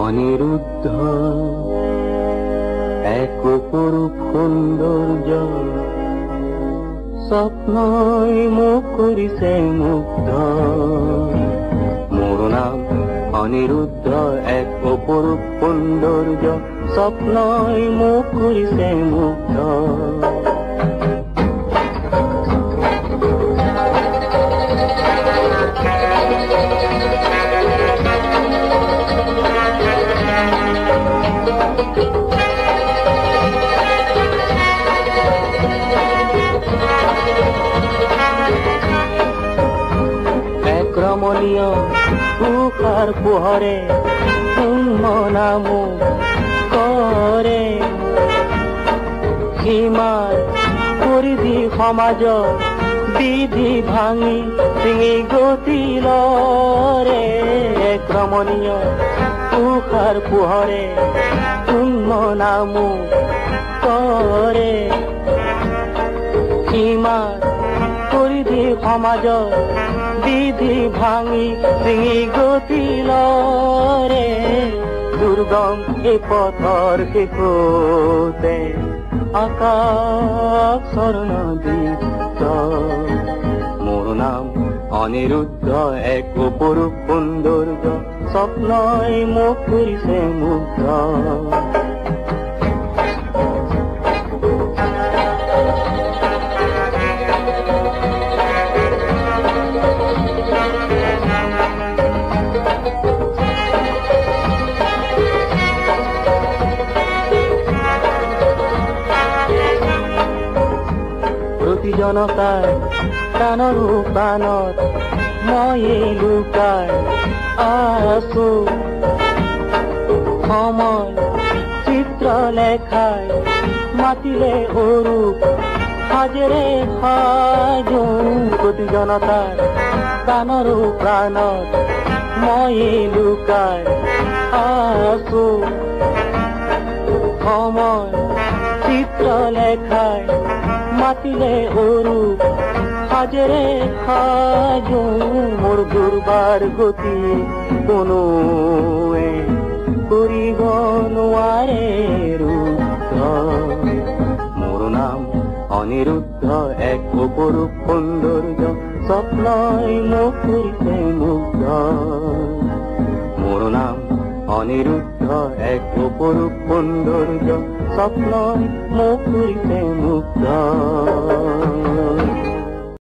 অনিরুদ্ধ এক অপরূপ সৌন্দর্য স্বপ্নই মোক কৰিছে মুগ্ধ। মোৰ নাম অনিৰুদ্ধ এক অপরূপ সৌন্দর্য স্বপ্নই মোক কৰিছে মুগ্ধ। রমণীয় তুষার পোহরে মনা মোক কৰে সীমাৰ পৰিধি সমাজৰ বিধি ভাঙি চিঙি গতি লৰে। এক ৰমণীয় তুষাৰ পোহৰে মনা মোক কৰে সীমাৰ পৰিধি সমাজৰ বিধি ভাঙি চিঙি গতি লৰে। দুৰ্গম এই পথৰ শেষতে আকাশ স্বৰ্ণদীপ্ত। মোৰ নাম অনিৰুদ্ধ এক অপৰূপ সৌন্দৰ্য স্বপ্নই মোক কৰিছে মুগ্ধ। জনতাৰ প্ৰাণৰো প্ৰাণত মই লুকাই আছো। সময় চিত্ৰ লেখাই মাতিলে অৰূপ সাজেৰে সাজো। প্ৰতি জনতাৰ প্ৰাণৰো প্ৰাণত মই লুকাই আছো। সময় চিত্ৰ লেখাই মাতিলে অৰূপ সাজেৰে সাজো। মোৰ দুৰ্বাৰ গতি কোনোৱে কৰিব নোৱাৰে ৰুদ্ধ। মোৰ নাম অনিৰুদ্ধ এক অপৰূপ সৌন্দৰ্য স্বপ্নই মোক কৰিছে মুগ্ধ। মোৰ নাম অনিৰুদ্ধ এক অপরূপ সৌন্দর্য স্বপ্নই মোক কৰিছে মুগ্ধ।